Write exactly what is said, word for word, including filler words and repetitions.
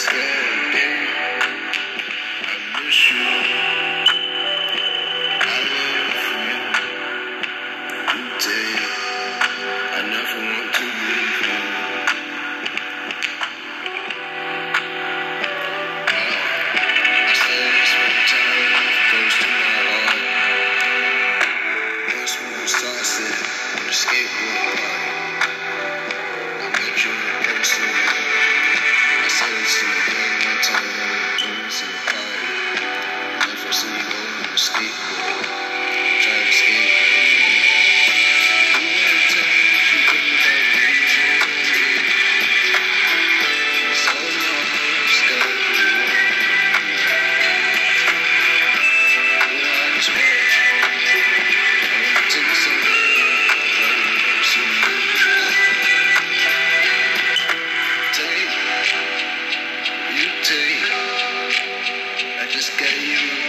scared, babe. I miss you. I love you. You take. I never want to leave you. I said this one time, close to my heart. Once we were saucing on a skateboard party. I met you in person. I said it's in the game one time, it was in the party. Left us in the go on a skateboard. Tried to skate. You wanna tell me if you think about losing me. So my heart's got you. Oh, I just want you. I wanna take you somewhere where you never seen me. Take, you take. I just got you.